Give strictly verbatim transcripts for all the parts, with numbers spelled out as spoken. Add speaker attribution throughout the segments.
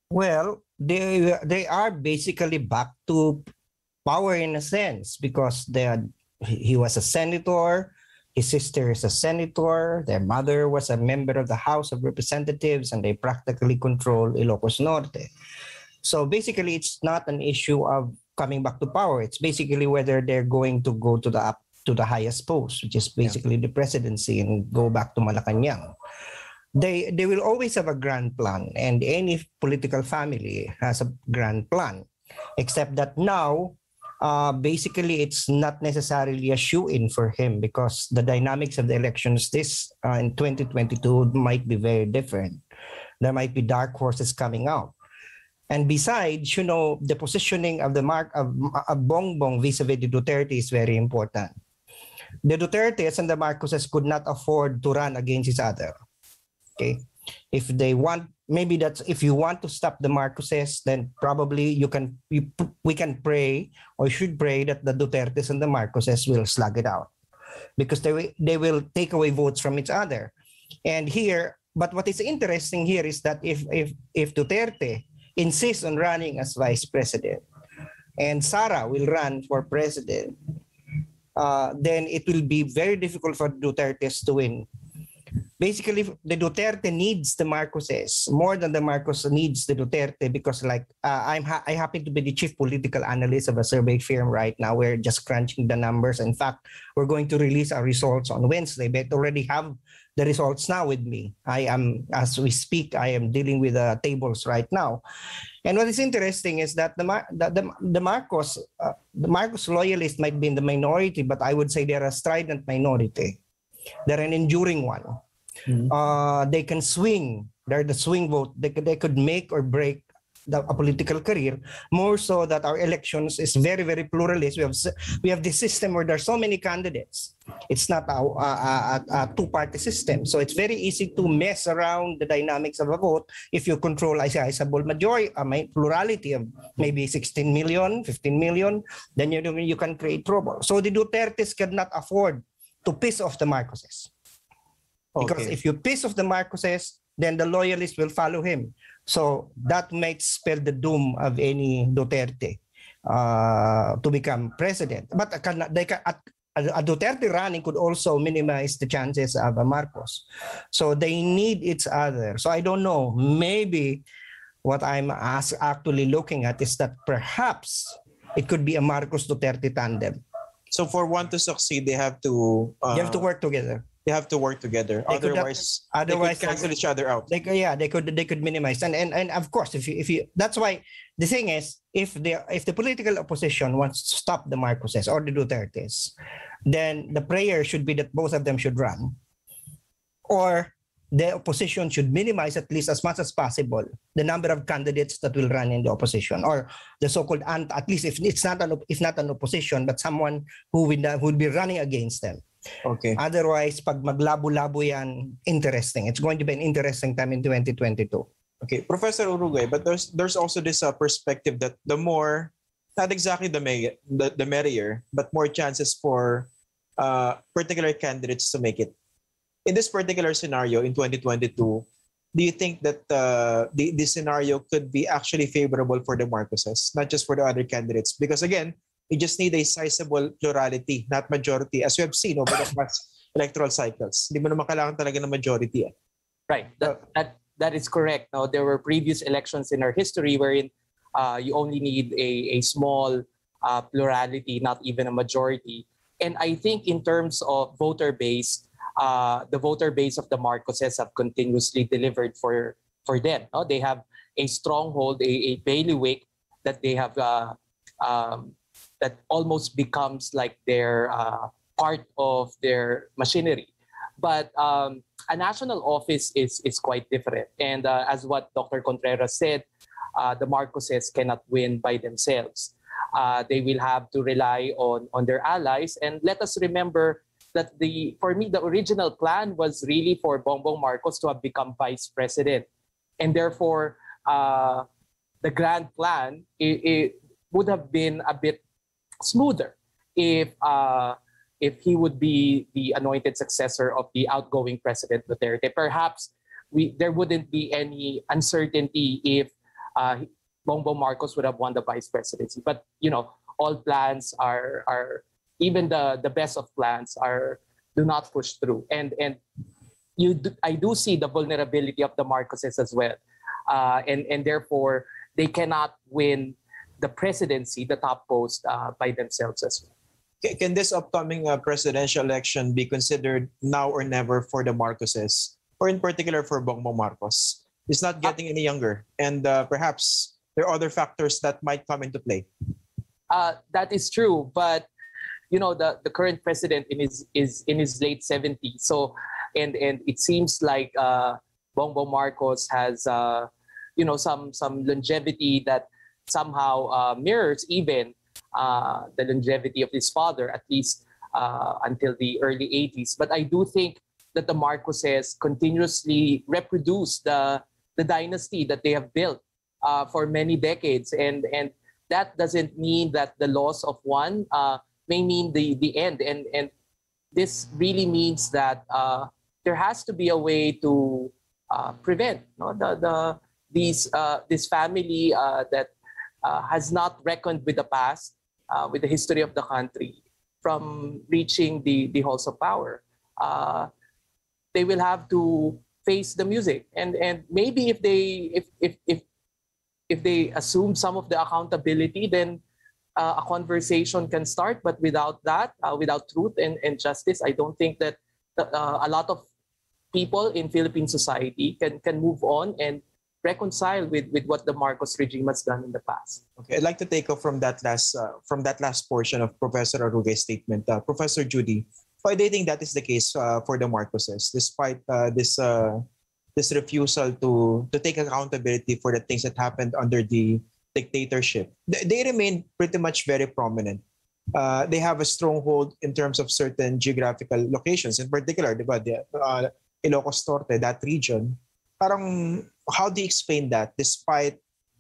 Speaker 1: Well, they they are basically back to power in a sense because they had, he was a senator, his sister is a senator, their mother was a member of the House of Representatives, and they practically control Ilocos Norte. So basically, it's not an issue of coming back to power. It's basically whether they're going to go to the up to the highest post, which is basically yeah. the presidency, and go back to Malacanang. They they will always have a grand plan, and any political family has a grand plan, except that now, uh, basically, it's not necessarily a shoe-in for him because the dynamics of the elections this uh, in twenty twenty-two might be very different. There might be dark horses coming out. And besides, you know, the positioning of the mark of, of Bongbong vis-a-vis the Duterte is very important. The Dutertes and the Marcoses could not afford to run against each other. Okay, if they want, maybe that's if you want to stop the Marcoses, then probably you can. You, we can pray or should pray that the Dutertes and the Marcoses will slug it out, because they they will take away votes from each other. And here, but what is interesting here is that if if if Duterte insists on running as vice president, and Sara will run for president, uh, then it will be very difficult for Dutertes to win. Basically, the Duterte needs the Marcoses more than the Marcos needs the Duterte, because like uh, I'm ha- I happen to be the chief political analyst of a survey firm right now. We're just crunching the numbers. In fact, we're going to release our results on Wednesday, but already have the results now with me. I am, as we speak, I am dealing with the tables right now. And what is interesting is that the Mar- the, the, the Marcos uh, the Marcos loyalists might be in the minority, but I would say they're a strident minority. They're an enduring one. Mm-hmm. Uh, they can swing. They're the swing vote. They could, they could make or break the, a political career. More so that our elections is very, very pluralist. We have we have this system where there's so many candidates. It's not a, a, a, a two-party system. So it's very easy to mess around the dynamics of a vote if you control a sizable majority, a plurality of maybe sixteen million, fifteen million. Then you you can create trouble. So the Dutertes cannot afford to piss off the Marcoses. Because okay. if you piss off the Marcoses, then the loyalists will follow him. So that might spell the doom of any Duterte uh, to become president. But they can, a Duterte running could also minimize the chances of a Marcos. So they need each other. So I don't know. Maybe what I'm as actually looking at is that perhaps it could be a Marcos Duterte tandem.
Speaker 2: So for one to succeed, they have to uh,
Speaker 1: they have to work together.
Speaker 2: They have to work together. They otherwise,
Speaker 1: have, otherwise,
Speaker 2: they could cancel each other out.
Speaker 1: They, yeah, they could they could minimize. And and and of course, if you if you that's why the thing is, if the if the political opposition wants to stop the Marcoses or the Dutertes, then the prayer should be that both of them should run, or the opposition should minimize at least as much as possible the number of candidates that will run in the opposition, or the so-called ant, at least if it's not an if not an opposition, but someone who would who would be running against them.
Speaker 2: Okay.
Speaker 1: Otherwise, pag maglabo-labo yan, interesting. It's going to be an interesting time in twenty twenty-two.
Speaker 2: Okay, Professor Urugay, but there's there's also this uh, perspective that the more, not exactly the, may, the the merrier, but more chances for uh, particular candidates to make it. In this particular scenario in twenty twenty-two, do you think that uh, the, the scenario could be actually favorable for the Marcoses, not just for the other candidates? Because again, you just need a sizable plurality, not majority, as we have seen over the past electoral cycles. Hindi mo naman kailangan talaga ng majority. Eh.
Speaker 3: Right. That, that, that is correct. Now, there were previous elections in our history wherein uh, you only need a, a small uh, plurality, not even a majority. And I think in terms of voter base, uh, the voter base of the Marcoses have continuously delivered for, for them. No? They have a stronghold, a, a bailiwick that they have uh, um, that almost becomes like their uh, part of their machinery. But um, a national office is, is quite different. And uh, as what Doctor Contreras said, uh, the Marcoses cannot win by themselves. Uh, they will have to rely on, on their allies. And let us remember that the for me, the original plan was really for Bongbong Marcos to have become vice president. And therefore, uh, the grand plan it, it would have been a bit smoother if uh, if he would be the anointed successor of the outgoing President Duterte. Perhaps we there wouldn't be any uncertainty if uh, Bongbong Marcos would have won the vice presidency. But you know, all plans are are even the the best of plans are do not push through. And and you do, I do see the vulnerability of the Marcoses as well, uh, and and therefore they cannot win the presidency, the top post, uh, by themselves as well.
Speaker 2: Ca- Can this upcoming uh, presidential election be considered now or never for the Marcoses, or in particular for Bongbong Marcos? He's not getting any younger, and uh, perhaps there are other factors that might come into play.
Speaker 3: Uh, that is true, but you know the, the current president in his is in his late seventies. So, and and it seems like uh, Bongbong Marcos has uh, you know some some longevity that somehow uh, mirrors even uh, the longevity of his father, at least uh, until the early eighties. But I do think that the Marcoses continuously reproduce the the dynasty that they have built uh, for many decades, and and that doesn't mean that the loss of one uh, may mean the the end. And and this really means that uh, there has to be a way to uh, prevent no, the the these uh, this family uh, that uh, has not reckoned with the past, uh, with the history of the country, from reaching the the halls of power. Uh, they will have to face the music, and and maybe if they if if if if they assume some of the accountability, then uh, a conversation can start. But without that, uh, without truth and, and justice, I don't think that uh, a lot of people in Philippine society can can move on and reconcile with, with what the Marcos regime has done in the past.
Speaker 2: Okay, I'd like to take off from that last uh, from that last portion of Professor Arugay's statement. Uh, Professor Judy, why do you think that is the case uh, for the Marcoses, despite uh, this uh, this refusal to to take accountability for the things that happened under the dictatorship? They, they remain pretty much very prominent. Uh, they have a stronghold in terms of certain geographical locations, in particular, di ba, the, uh, Ilocos Norte, that region. Parang, how do you explain that, despite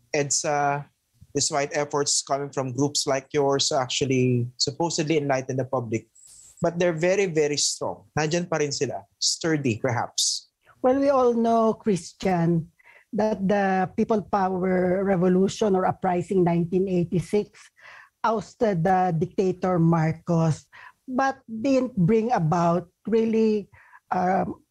Speaker 2: EDSA, despite efforts coming from groups like yours to actually supposedly enlighten the public, but they're very, very strong. Nandyan pa rin sila, sturdy perhaps.
Speaker 4: Well, we all know, Christian, that the People Power Revolution or Uprising nineteen eighty-six ousted the dictator Marcos, but didn't bring about really um,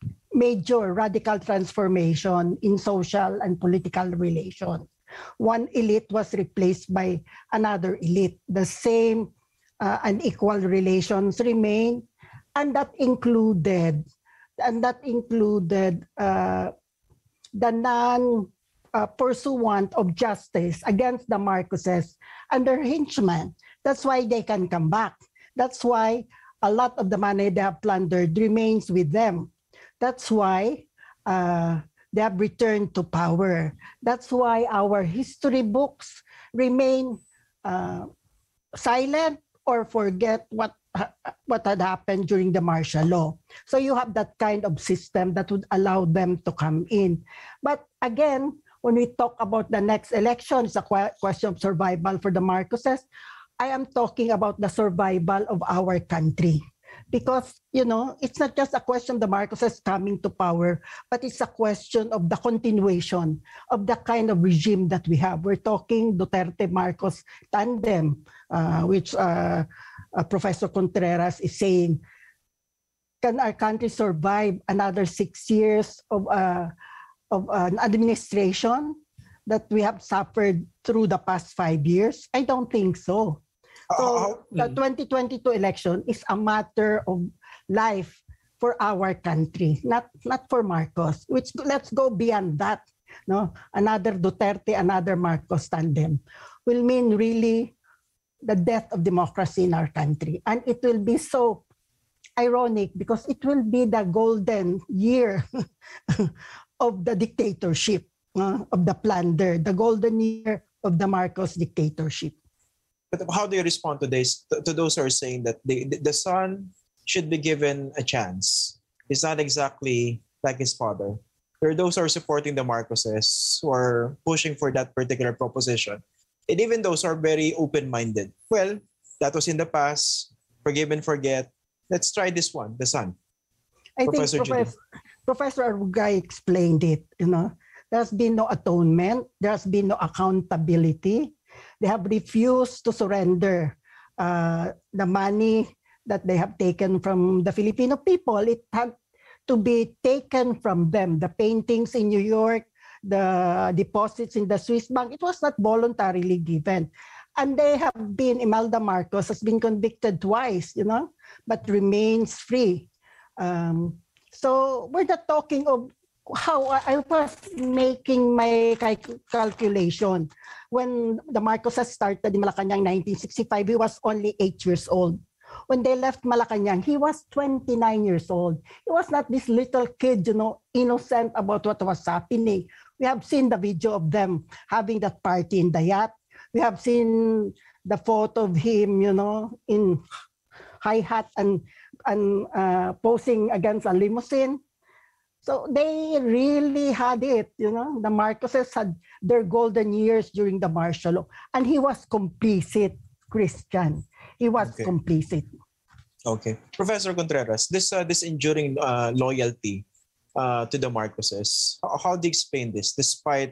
Speaker 4: major radical transformation in social and political relations. One elite was replaced by another elite. The same uh, unequal relations remain, and that included and that included uh, the non-pursuant uh, of justice against the Marcoses and their henchmen. That's why they can come back. That's why a lot of the money they have plundered remains with them. That's why uh, they have returned to power. That's why our history books remain uh, silent or forget what what had happened during the martial law. So you have that kind of system that would allow them to come in. But again, when we talk about the next election, it's a question of survival for the Marcoses. I am talking about the survival of our country. Because, you know, it's not just a question of the Marcoses coming to power, but it's a question of the continuation of the kind of regime that we have. We're talking Duterte-Marcos tandem, uh, which uh, uh, Professor Contreras is saying, can our country survive another six years of, uh, of an administration that we have suffered through the past five years? I don't think so. So the twenty twenty-two election is a matter of life for our country, not not for Marcos. Which let's go beyond that. No, another Duterte, another Marcos tandem will mean really the death of democracy in our country, and it will be so ironic because it will be the golden year of the dictatorship, uh, of the plunder, the golden year of the Marcos dictatorship.
Speaker 2: But how do you respond to this, to, to those who are saying that the, the son should be given a chance? He's not exactly like his father. There are those who are supporting the Marcoses, who are pushing for that particular proposition. And even those who are very open-minded. Well, that was in the past. Forgive and forget. Let's try this one, the son.
Speaker 4: I
Speaker 2: Professor
Speaker 4: think Professor, Professor Arugay explained it, you know, There has been no atonement. There has been no accountability. They have refused to surrender uh, the money that they have taken from the Filipino people. It had to be taken from them. The paintings in New York, the deposits in the Swiss bank, it was not voluntarily given. And they have been, Imelda Marcos has been convicted twice, you know, but remains free. Um, so we're not talking of how I was making my calculation. When the Marcoses started in Malacanang nineteen sixty-five, he was only eight years old. When they left Malacanang, he was twenty-nine years old. He was not this little kid, you know, innocent about what was happening. We have seen the video of them having that party in the yacht. We have seen the photo of him, you know, in high hat and, and uh, posing against a limousine. So they really had it, you know. The Marcoses had their golden years during the martial law. And he was complicit, Christian. He was
Speaker 2: Okay.
Speaker 4: complicit.
Speaker 2: Okay. Professor Contreras, this uh, this enduring uh, loyalty uh, to the Marcoses, how, how do you explain this? Despite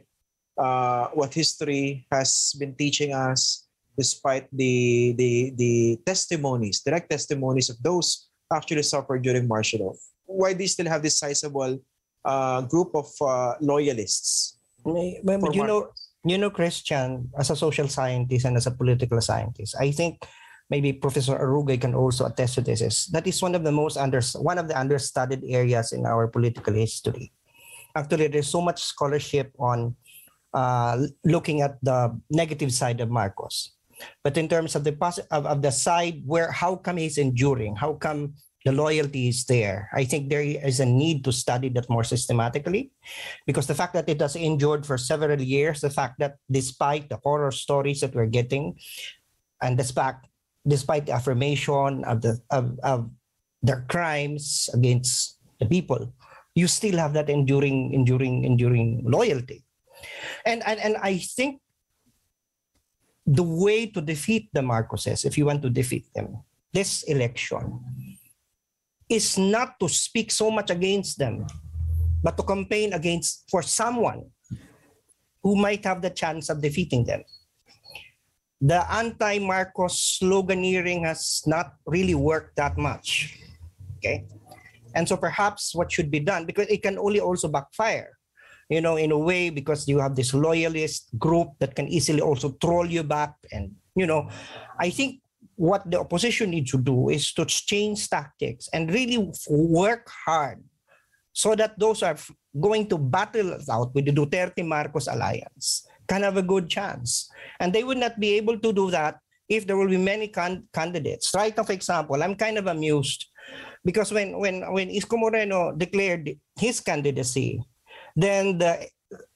Speaker 2: uh, what history has been teaching us, despite the, the, the testimonies, direct testimonies of those who actually suffered during martial law, why do you still have this sizable uh, group of uh, loyalists?
Speaker 1: May- But,
Speaker 2: for
Speaker 1: you know,
Speaker 2: Marcos?
Speaker 1: you know, Christian, as a social scientist and as a political scientist, I think maybe Professor Arugay can also attest to this. Is that is one of the most under one of the understudied areas in our political history. Actually, there's so much scholarship on uh, looking at the negative side of Marcos, but in terms of the posi- of, of the side where how come he's enduring, how come the loyalty is there, I think there is a need to study that more systematically, because the fact that it has endured for several years, the fact that despite the horror stories that we're getting, and the fact despite the affirmation of the of, of their crimes against the people, you still have that enduring, enduring, enduring loyalty. And and, and I think the way to defeat the Marcoses, if you want to defeat them, this election is not to speak so much against them, but to campaign against for someone who might have the chance of defeating them. The anti-Marcos sloganeering has not really worked that much. Okay. And so perhaps what should be done, because it can only also backfire, you know, in a way, because you have this loyalist group that can easily also troll you back. And, you know, I think what the opposition needs to do is to change tactics and really work hard so that those are going to battle it out with the Duterte-Marcos alliance can have a good chance. And they would not be able to do that if there will be many can- candidates. Right now, for example, I'm kind of amused because when, when, when Isko Moreno declared his candidacy, then the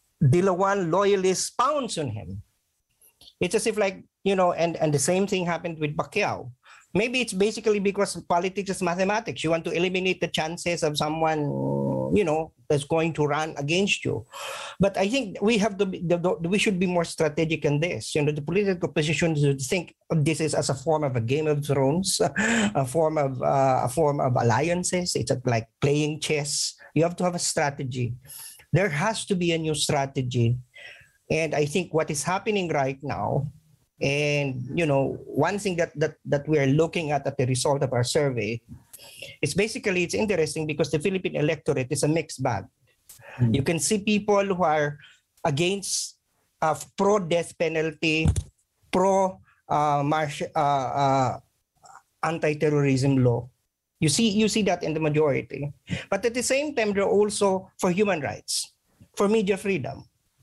Speaker 1: Dilawan loyalists pounced on him. It's as if like, you know, and, and the same thing happened with Pacquiao. Maybe it's basically because politics is mathematics. You want to eliminate the chances of someone, you know, that's going to run against you. But I think we have to be, the, the, we should be more strategic in this. You know, the political position should think of this is as a form of a Game of Thrones, a form of uh, a form of alliances. It's like playing chess. You have to have a strategy. There has to be a new strategy. And I think what is happening right now, and you know, one thing that that that we are looking at at the result of our survey, is basically it's interesting because the Philippine electorate is a mixed bag. Mm-hmm. You can see people who are against uh, pro-death penalty, pro uh, marsh, uh, uh, anti-terrorism law. You see, you see that in the majority. But at the same time, they're also for human rights, for media freedom.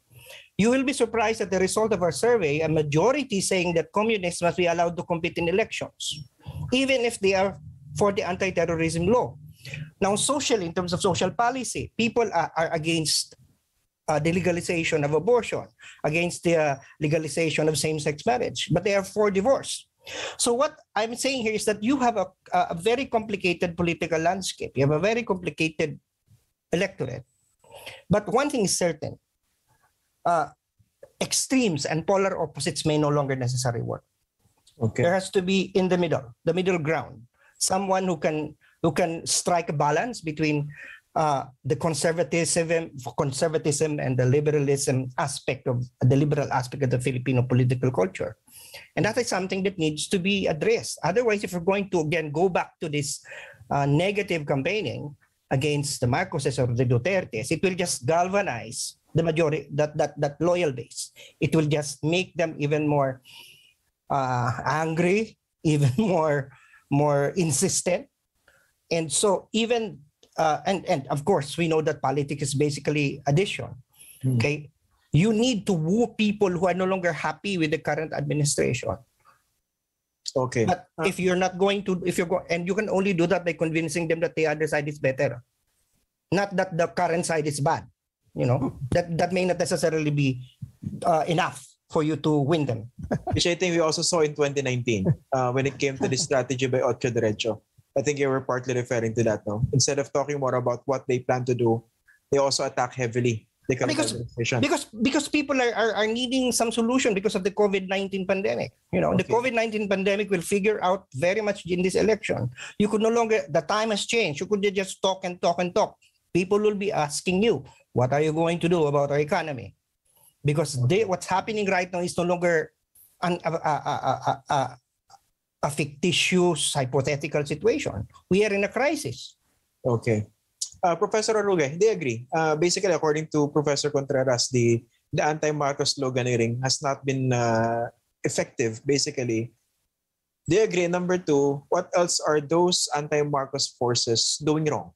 Speaker 1: You will be surprised at the result of our survey, a majority saying that communists must be allowed to compete in elections, even if they are for the anti-terrorism law. Now, socially, in terms of social policy, people are, are against uh, the legalization of abortion, against the uh, legalization of same-sex marriage, but they are for divorce. So what I'm saying here is that you have a, a very complicated political landscape. You have a very complicated electorate. But one thing is certain. Uh, extremes and polar opposites may no longer necessarily work.
Speaker 2: Okay.
Speaker 1: There has to be in the middle, the middle ground, someone who can who can strike a balance between uh, the conservatism, conservatism and the liberalism aspect of the liberal aspect of the Filipino political culture. And that is something that needs to be addressed. Otherwise, if we're going to again go back to this uh, negative campaigning against the Marcoses or the Dutertes, it will just galvanize the majority, that that that loyal base. It will just make them even more uh, angry, even more more insistent. And so even uh, and and of course we know that politics is basically addition. Hmm. Okay, you need to woo people who are no longer happy with the current administration.
Speaker 2: Okay,
Speaker 1: but uh, if you're not going to, if you're go, and you can only do that by convincing them that the other side is better, not that the current side is bad. You know, that that may not necessarily be uh, enough for you to win them.
Speaker 2: Which I think we also saw in twenty nineteen uh, when it came to the strategy by Otto Derecho. I think you were partly referring to that now. Instead of talking more about what they plan to do, they also attack heavily the current
Speaker 1: because,
Speaker 2: administration.
Speaker 1: Because because people are, are, are needing some solution because of the COVID nineteen pandemic. You know, okay. The COVID nineteen pandemic will figure out very much in this election. You could no longer, the time has changed. You could just talk and talk and talk. People will be asking you, what are you going to do about our economy? Because they, what's happening right now is no longer an, a, a, a, a, a fictitious, hypothetical situation. We are in a crisis.
Speaker 2: Okay. Uh, Professor Arugay, they agree. Uh, basically, according to Professor Contreras, the, the anti-Marcos sloganeering has not been uh, effective, basically. They agree. Number two, what else are those anti-Marcos forces doing wrong?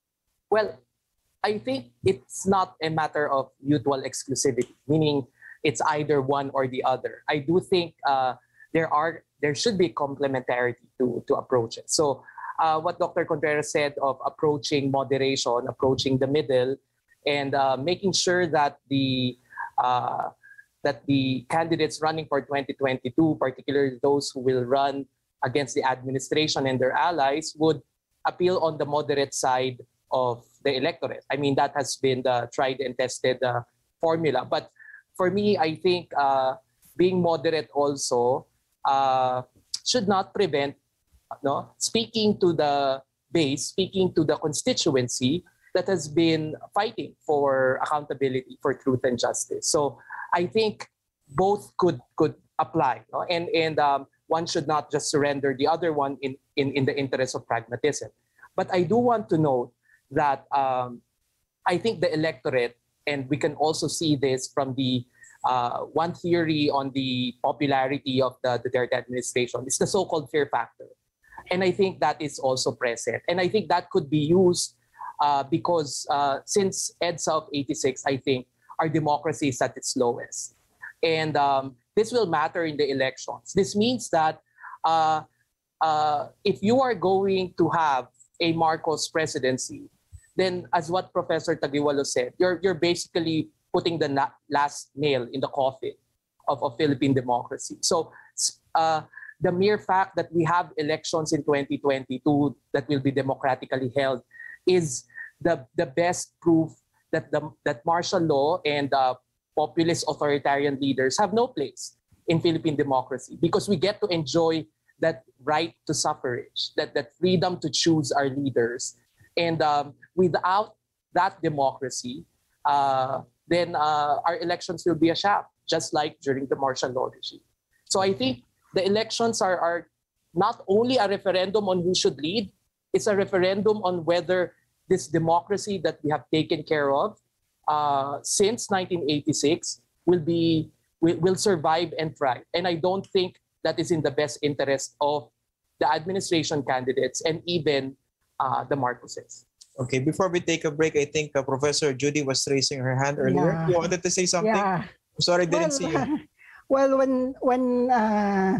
Speaker 3: Well, I think it's not a matter of mutual exclusivity, meaning it's either one or the other. I do think uh, there are there should be complementarity to, to approaches. So uh, what Doctor Contreras said of approaching moderation, approaching the middle, and uh, making sure that the uh, that the candidates running for twenty twenty-two, particularly those who will run against the administration and their allies, would appeal on the moderate side of the electorate. I mean, that has been the tried and tested uh, formula. But for me, I think uh, being moderate also uh, should not prevent no, speaking to the base, speaking to the constituency that has been fighting for accountability, for truth and justice. So I think both could could apply. No? And, and um, one should not just surrender the other one in, in, in the interest of pragmatism. But I do want to note that um, I think the electorate, and we can also see this from the uh, one theory on the popularity of the Duterte administration, is the so-called fear factor. And I think that is also present. And I think that could be used uh, because uh, since EDSA of eighty-six, I think our democracy is at its lowest. And um, this will matter in the elections. This means that uh, uh, if you are going to have a Marcos presidency, then as what Professor Tagliwalo said, you're you're basically putting the na- last nail in the coffin of, of Philippine democracy. So uh, the mere fact that we have elections in twenty twenty-two that will be democratically held is the, the best proof that the that martial law and uh, populist authoritarian leaders have no place in Philippine democracy, because we get to enjoy that right to suffrage, that, that freedom to choose our leaders. And um, without that democracy, uh, then uh, our elections will be a sham, just like during the martial law regime. So I think the elections are, are not only a referendum on who should lead, it's a referendum on whether this democracy that we have taken care of uh, since nineteen eighty-six will be will, will survive and thrive. And I don't think that is in the best interest of the administration candidates and even Uh, the Marcoses.
Speaker 2: Okay, before we take a break, I think uh, Professor Judy was raising her hand earlier.
Speaker 4: Yeah.
Speaker 2: You wanted to say something?
Speaker 4: Yeah.
Speaker 2: I'm sorry, I didn't
Speaker 4: well,
Speaker 2: see you.
Speaker 4: Well, when when uh,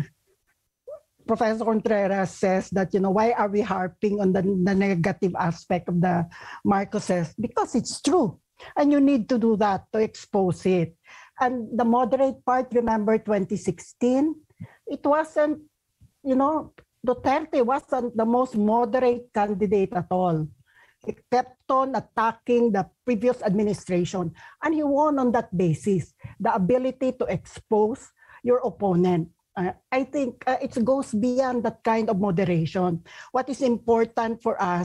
Speaker 4: Professor Contreras says that, you know, why are we harping on the, the negative aspect of the Marcoses? Because it's true. And you need to do that to expose it. And the moderate part, remember twenty sixteen? It wasn't, you know, Duterte wasn't the most moderate candidate at all. He kept on attacking the previous administration, and he won on that basis, the ability to expose your opponent. Uh, I think uh, it goes beyond that kind of moderation. What is important for us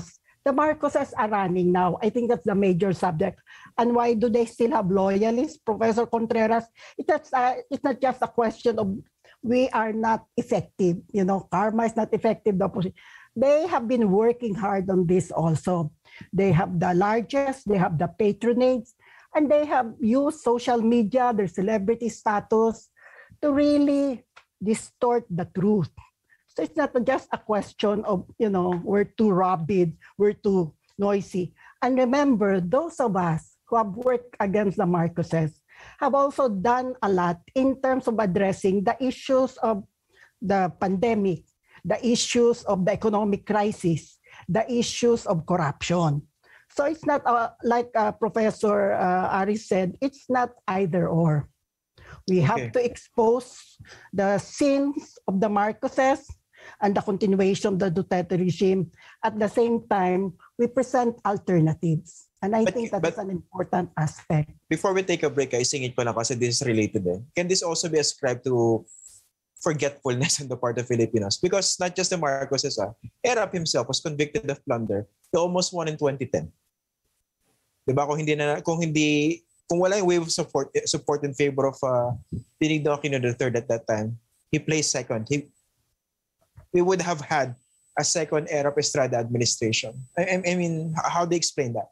Speaker 4: The Marcoses are running now. I think that's the major subject. And why do they still have loyalists, Professor Contreras? It's, uh, it's not just a question of we are not effective. You know, karma is not effective. The opposition. They have been working hard on this also. They have the largest, they have the patronage, and they have used social media, their celebrity status, to really distort the truth. So it's not just a question of, you know, we're too rabid, we're too noisy. And remember, those of us who have worked against the Marcoses have also done a lot in terms of addressing the issues of the pandemic, the issues of the economic crisis, the issues of corruption. So it's not uh, like uh, Professor uh, Ari said, it's not either or. We have
Speaker 2: Okay.
Speaker 4: to expose the sins of the Marcoses and the continuation of the Duterte regime. At the same time, we present alternatives. And I
Speaker 2: But-
Speaker 4: think that
Speaker 2: but-
Speaker 4: is an important aspect.
Speaker 2: Before we take a break, I singit ko lang kasi this is related eh. Can this also be ascribed to forgetfulness on the part of Filipinos? Because not just the Marcoses, ah, Erap himself was convicted of plunder. He almost won in twenty ten. Diba? Kung hindi na, kung hindi, kung wala yung wave of support, support in favor of uh, Benigno Aquino the third at that time, he placed second. He, we would have had a second Erap Estrada administration. I, I I mean, how do you explain that?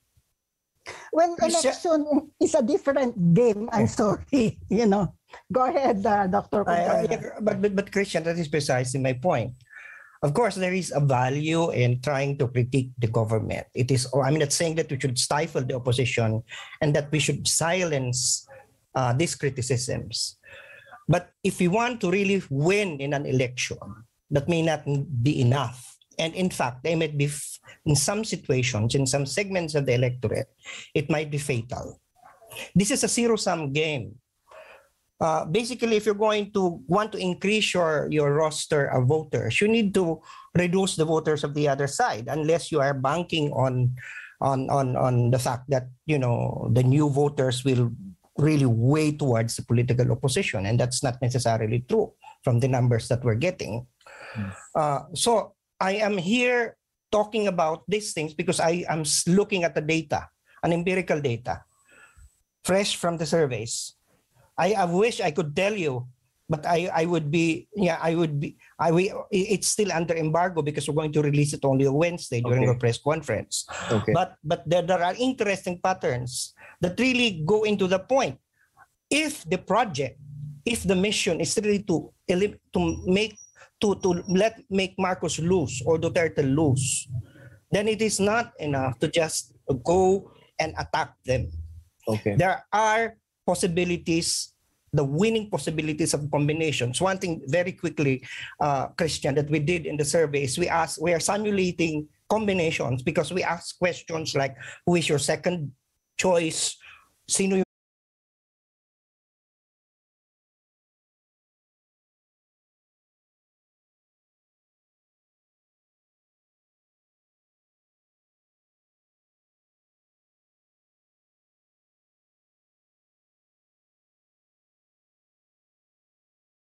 Speaker 4: When
Speaker 1: Christian-
Speaker 4: election is a different game, I'm sorry, you know. Go ahead, uh, Doctor
Speaker 1: I- I-
Speaker 4: Contreras.
Speaker 1: but, but, but Christian, that is precisely my point. Of course, there is a value in trying to critique the government. It is, or I'm not saying that we should stifle the opposition and that we should silence uh, these criticisms. But if we want to really win in an election, that may not be enough. And in fact, they might be, f- in some situations, in some segments of the electorate, it might be fatal. This is a zero-sum game. Uh, basically, if you're going to want to increase your, your roster of voters, you need to reduce the voters of the other side, unless you are banking on, on, on, on the fact that, you know, the new voters will really weigh towards the political opposition. And that's not necessarily true from the numbers that we're getting. Uh, so I am here talking about these things because I am s- looking at the data, an empirical data, fresh from the surveys. I, I wish I could tell you, but I, I would be, yeah, I would be, I we, it's still under embargo because we're going to release it only on Wednesday during
Speaker 2: Okay.
Speaker 1: our press conference.
Speaker 2: Okay.
Speaker 1: But but there, there are interesting patterns that really go into the point. If the project, if the mission is really to elim- to make to to let make Marcos lose or Duterte lose, then it is not enough to just go and attack them.
Speaker 2: Okay.
Speaker 1: There are possibilities, the winning possibilities of combinations. One thing very quickly, uh, Christian, that we did in the survey is we asked, we are simulating combinations because we ask questions like, who is your second choice? Sino